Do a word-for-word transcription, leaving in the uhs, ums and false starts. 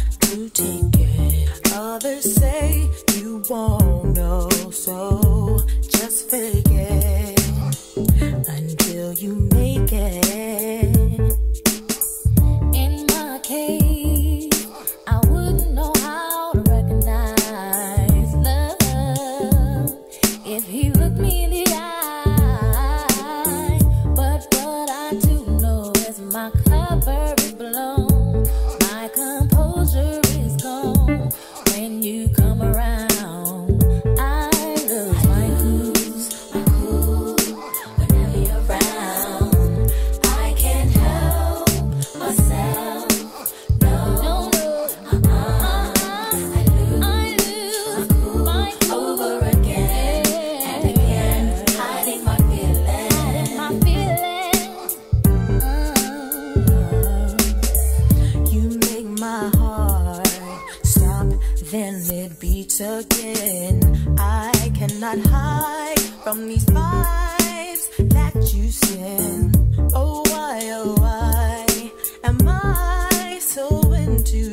to take it. Others say you won't know, so just fake it until you make it. In my case, I wouldn't know how to recognize love if he looked me in the eye. But what I do know is my cover is blown, my composure is gone. When you come around, I lose my cool, my cool. Whenever you're around, I can't help myself. No, no, no. Uh-uh. I lose, I lose my cool, my cool over again and again, hiding my feelings, hiding my feelings. Uh-uh. You make my heart stop, then it beats again. I cannot hide from these vibes that you send. Oh why, oh why am I so into